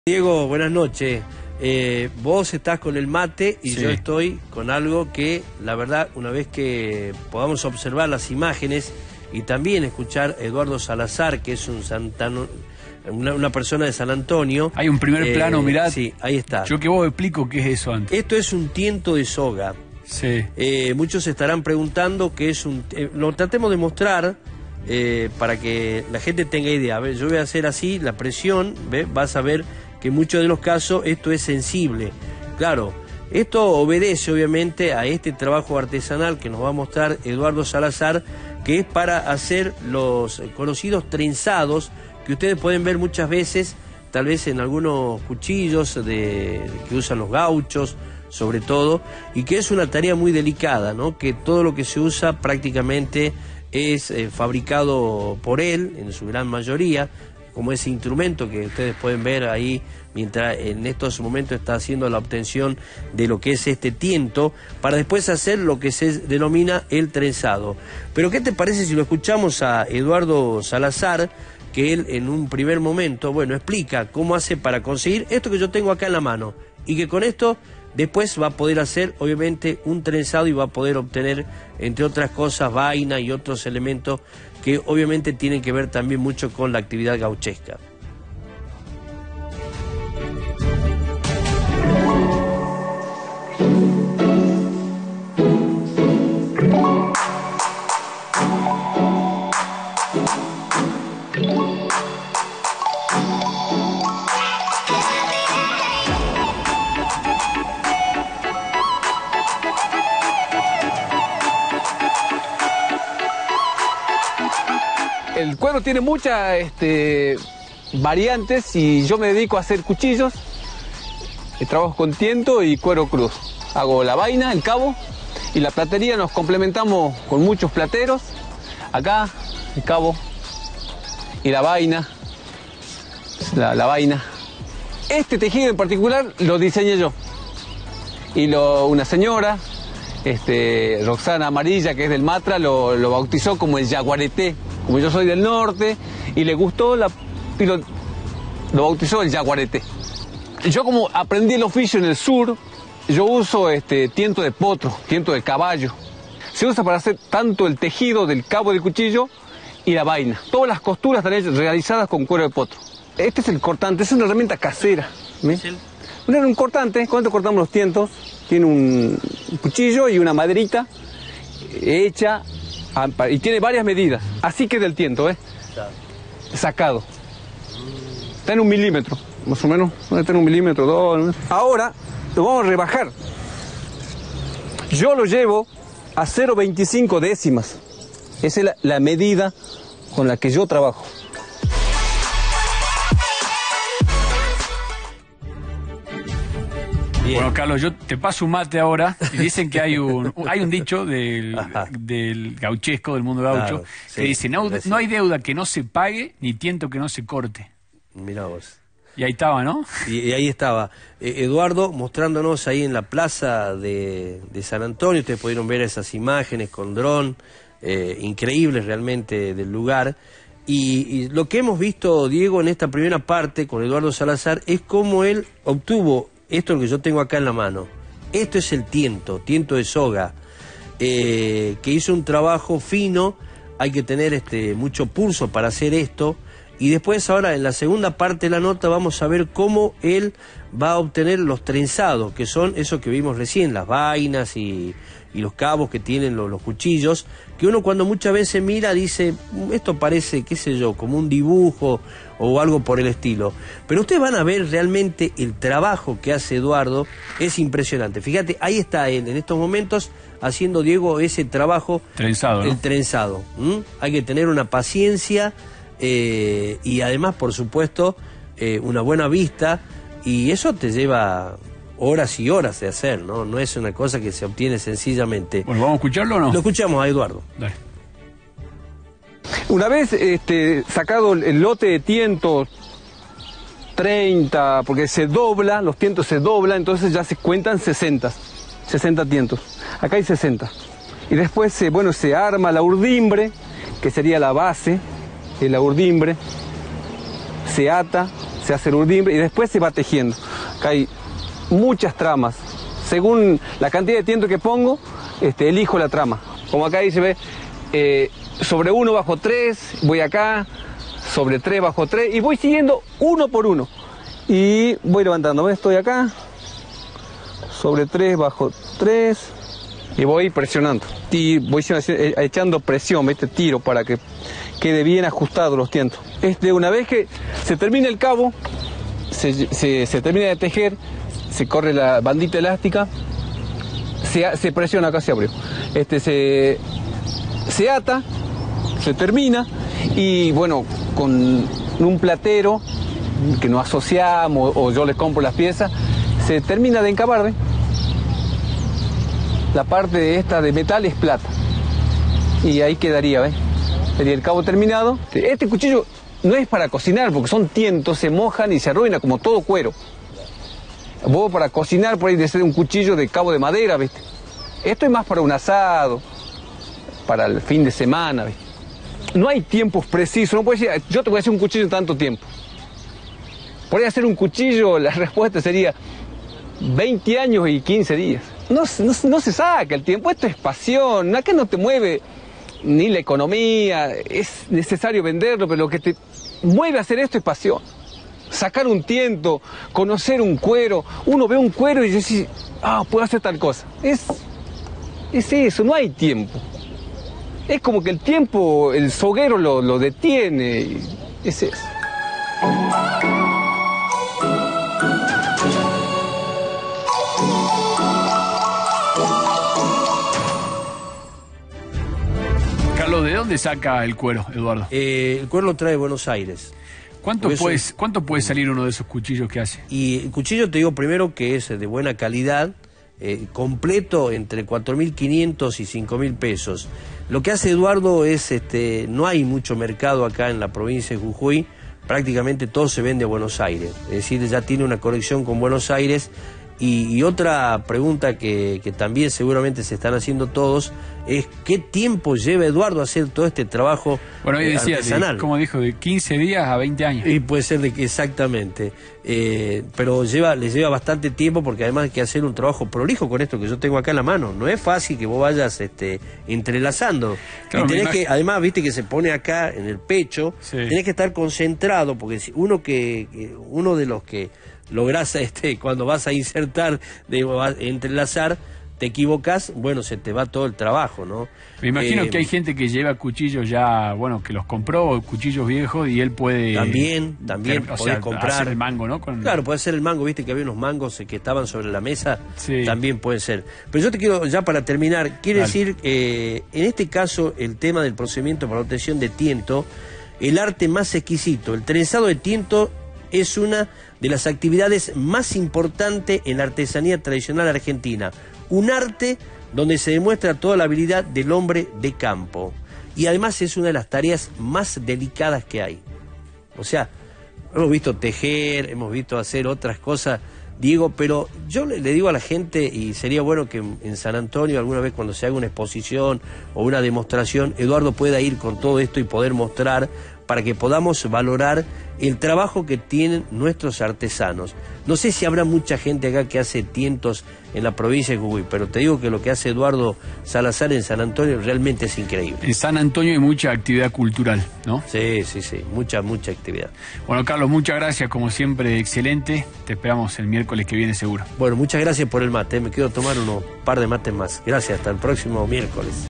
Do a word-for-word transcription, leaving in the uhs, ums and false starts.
Diego, buenas noches. Eh, vos estás con el mate y sí. yo estoy con algo que, la verdad, una vez que podamos observar las imágenes y también escuchar a Eduardo Salazar, que es un santano, una, una persona de San Antonio. Hay un primer eh, plano, mirá. Sí, ahí está. Yo que vos explico qué es eso antes. Esto es un tiento de soga. Sí. Eh, muchos se estarán preguntando qué es un... Eh, lo tratemos de mostrar eh, para que la gente tenga idea. A ver, yo voy a hacer así, la presión, ¿ves? Vas a ver que en muchos de los casos esto es sensible. Claro, esto obedece obviamente a este trabajo artesanal que nos va a mostrar Eduardo Salazar, que es para hacer los conocidos trenzados que ustedes pueden ver muchas veces, tal vez en algunos cuchillos de, que usan los gauchos, sobre todo, y que es una tarea muy delicada, ¿no? Que todo lo que se usa prácticamente es eh, fabricado por él, en su gran mayoría, como ese instrumento que ustedes pueden ver ahí, mientras en estos momentos está haciendo la obtención de lo que es este tiento, para después hacer lo que se denomina el trenzado. Pero ¿qué te parece si lo escuchamos a Eduardo Salazar, que él en un primer momento, bueno, explica cómo hace para conseguir esto que yo tengo acá en la mano, y que con esto después va a poder hacer, obviamente, un trenzado y va a poder obtener, entre otras cosas, vaina y otros elementos que obviamente tienen que ver también mucho con la actividad gauchesca. El cuero tiene muchas este, variantes y yo me dedico a hacer cuchillos, trabajo con tiento y cuero cruz. Hago la vaina, el cabo y la platería, nos complementamos con muchos plateros. Acá el cabo y la vaina, la, la vaina. Este tejido en particular lo diseñé yo y lo, una señora, este, Roxana Amarilla, que es del Matra, lo, lo bautizó como el yaguareté. Como yo soy del norte y le gustó la, y lo, lo bautizó el yaguareté. Yo como aprendí el oficio en el sur, yo uso este tiento de potro, tiento de caballo. Se usa para hacer tanto el tejido del cabo del cuchillo y la vaina. Todas las costuras están realizadas con cuero de potro. Este es el cortante, es una herramienta casera. ¿Ves? Un, un cortante, cuando cortamos los tientos, tiene un cuchillo y una maderita hecha y tiene varias medidas. Así queda el tiento, ¿eh? Sacado. Está en un milímetro, más o menos. Está en un milímetro, dos. Ahora lo vamos a rebajar. Yo lo llevo a cero punto veinticinco décimas. Esa es la, la medida con la que yo trabajo. Bien. Bueno, Carlos, yo te paso un mate ahora y dicen que hay un hay un dicho del, del gauchesco, del mundo gaucho, claro, sí, que dice, no, no hay deuda que no se pague ni tiento que no se corte. Mirá vos. Y ahí estaba, ¿no? Y, y ahí estaba eh, Eduardo mostrándonos ahí en la plaza de, de San Antonio. Ustedes pudieron ver esas imágenes con dron, eh, increíbles realmente del lugar. Y, y lo que hemos visto, Diego, en esta primera parte con Eduardo Salazar es cómo él obtuvo esto que yo tengo acá en la mano. Esto es el tiento, tiento de soga, eh, que hizo un trabajo fino. Hay que tener este, mucho pulso para hacer esto. Y después ahora en la segunda parte de la nota vamos a ver cómo él va a obtener los trenzados, que son esos que vimos recién, las vainas y, y los cabos que tienen los, los cuchillos, que uno cuando muchas veces mira dice, esto parece, qué sé yo, como un dibujo o algo por el estilo. Pero ustedes van a ver realmente el trabajo que hace Eduardo, es impresionante. Fíjate, ahí está él en estos momentos haciendo, Diego, ese trabajo. Trenzado, ¿no? El trenzado. ¿Mm? Hay que tener una paciencia eh, y además, por supuesto, eh, una buena vista, y eso te lleva horas y horas de hacer, ¿no? No es una cosa que se obtiene sencillamente. Bueno, ¿vamos a escucharlo o no? Lo escuchamos a Eduardo. Dale. Una vez este, sacado el lote de tientos, treinta, porque se dobla, los tientos se doblan, entonces ya se cuentan sesenta, sesenta tientos. Acá hay sesenta. Y después, se, bueno, se arma la urdimbre, que sería la base de la urdimbre, se ata, se se hace el urdimbre y después se va tejiendo. Acá hay muchas tramas. Según la cantidad de tiento que pongo, este, elijo la trama. Como acá dice, ve, eh, sobre uno bajo tres, voy acá, sobre tres bajo tres, y voy siguiendo uno por uno. Y voy levantando, ¿ves? Estoy acá, sobre tres bajo tres, y voy presionando. Y voy echando presión, ¿viste? Tiro para que quede bien ajustado los tientos. Este, una vez que se termina el cabo, se, se, se termina de tejer, se corre la bandita elástica, se, se presiona, acá se abrió, este, se, se ata, se termina, y bueno, con un platero que nos asociamos o yo les compro las piezas, se termina de encabar, ¿ves? La parte de esta de metal es plata, y ahí quedaría, ¿ves? Sería el cabo terminado. Este cuchillo no es para cocinar, porque son tientos, se mojan y se arruina como todo cuero. Vos para cocinar por ahí de ser un cuchillo de cabo de madera, ¿viste? Esto es más para un asado, para el fin de semana, ¿viste? No hay tiempos precisos, no puedes decir, yo te voy a hacer un cuchillo en tanto tiempo. Por ahí hacer un cuchillo, la respuesta sería veinte años y quince días. No, no, no se saca el tiempo, esto es pasión, acá no te mueve ni la economía, es necesario venderlo, pero lo que te mueve a hacer esto es pasión. Sacar un tiento, conocer un cuero, uno ve un cuero y dice, ah, puedo hacer tal cosa. Es, es eso, no hay tiempo. Es como que el tiempo, el soguero lo, lo detiene, es eso. Carlos, ¿de dónde saca el cuero, Eduardo? Eh, el cuero lo trae de Buenos Aires. ¿Cuánto puede, ¿Cuánto puede salir uno de esos cuchillos que hace? Y el cuchillo te digo primero que es de buena calidad, eh, completo entre cuatro mil quinientos y cinco mil pesos. Lo que hace Eduardo es, este, no hay mucho mercado acá en la provincia de Jujuy, prácticamente todo se vende a Buenos Aires, es decir, ya tiene una conexión con Buenos Aires. Y, y otra pregunta que, que también seguramente se están haciendo todos es ¿qué tiempo lleva Eduardo a hacer todo este trabajo bueno, hoy decía, artesanal? De, como dijo, de quince días a veinte años. Y puede ser de que exactamente, eh, pero lleva, le lleva bastante tiempo porque además hay que hacer un trabajo prolijo con esto que yo tengo acá en la mano. No es fácil que vos vayas este, entrelazando. Claro, y tenés que, además, viste que se pone acá en el pecho, sí. Tenés que estar concentrado porque si uno que, que uno de los que lográs este, cuando vas a insertar, de, a entrelazar, te equivocas, bueno, se te va todo el trabajo, ¿no? Me imagino eh, que hay gente que lleva cuchillos ya, bueno, que los compró, cuchillos viejos, y él puede... También, también, o podés sea, comprar... hacer el mango, ¿no? Con... Claro, puede ser el mango, viste que había unos mangos que estaban sobre la mesa, sí. También puede ser. Pero yo te quiero, ya para terminar, quiero Dale. decir, eh, en este caso, el tema del procedimiento para obtención de tiento, el arte más exquisito, el trenzado de tiento, es una de las actividades más importantes en la artesanía tradicional argentina. Un arte donde se demuestra toda la habilidad del hombre de campo. Y además es una de las tareas más delicadas que hay. O sea, hemos visto tejer, hemos visto hacer otras cosas, Diego, pero yo le, le digo a la gente, y sería bueno que en San Antonio alguna vez cuando se haga una exposición o una demostración, Eduardo pueda ir con todo esto y poder mostrar para que podamos valorar el trabajo que tienen nuestros artesanos. No sé si habrá mucha gente acá que hace tientos en la provincia de Jujuy, pero te digo que lo que hace Eduardo Salazar en San Antonio realmente es increíble. En San Antonio hay mucha actividad cultural, ¿no? Sí, sí, sí, mucha, mucha actividad. Bueno, Carlos, muchas gracias, como siempre, excelente. Te esperamos el miércoles que viene seguro. Bueno, muchas gracias por el mate, me quiero tomar unos par de mates más. Gracias, hasta el próximo miércoles.